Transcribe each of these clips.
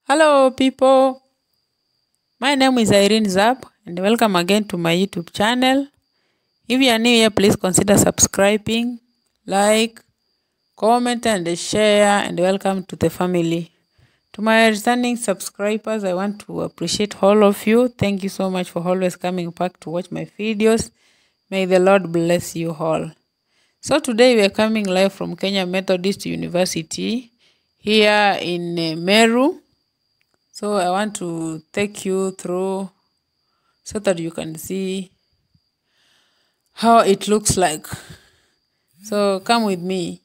Hello, people. My name is Irene Zap, and welcome again to my YouTube channel. If you are new here, please consider subscribing, like, comment, and share, and welcome to the family. To my returning subscribers, I want to appreciate all of you. Thank you so much for always coming back to watch my videos. May the Lord bless you all. So today we are coming live from Kenya Methodist University here in Meru. So I want to take you through so that you can see how it looks like. So come with me.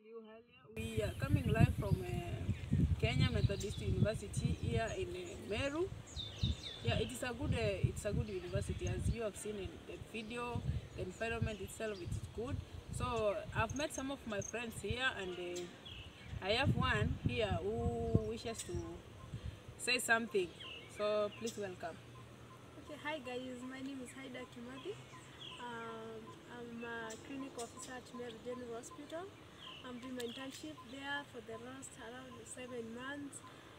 you earlier, we are coming live from Kenya Methodist University here in Meru. Yeah, it's a good university, as you have seen in the video. The environment itself is good. So I've met some of my friends here, and I have one here who wishes to say something. So please welcome. Okay, hi guys, my name is KeMU. I'm a clinic officer at Meru General Hospital. I'm doing my internship there for the last around 7 months.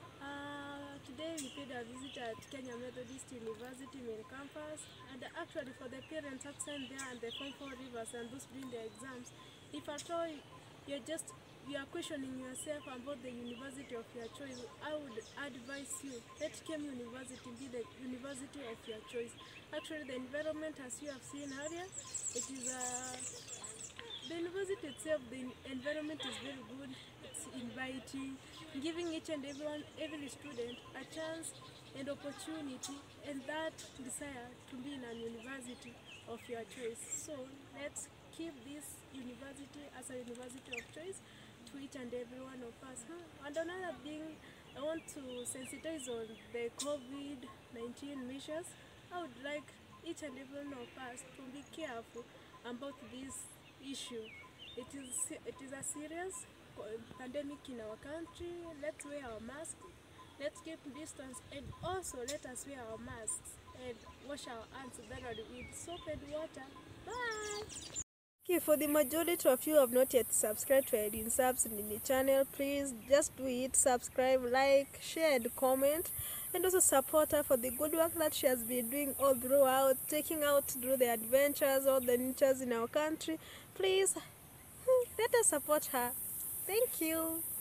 Today we paid a visit at Kenya Methodist University main campus, and actually for the parents absent there and the Form 4 rivers and those doing their exams, if at all you are questioning yourself about the university of your choice, I would advise you, let KeMU University be the university of your choice. Actually, the environment, as you have seen earlier, it is the university itself, the environment is very good. It's inviting, giving each and every student a chance and opportunity and that desire to be in a university of your choice. So let's keep this university as a university of choice to each and every one of us. And another thing, I want to sensitize on the COVID-19 measures. I would like each and every one of us to be careful about this issue. It is a serious pandemic in our country. Let's wear our masks, let's keep distance, and also let us wear our masks and wash our hands thoroughly with soap and water. Bye! Okay, for the majority of you who have not yet subscribed to Irene Subs in the channel, please just do it, subscribe, like, share and comment, and also support her for the good work that she has been doing all throughout, taking out through the adventures, all the natures in our country. Please, let us support her. Thank you.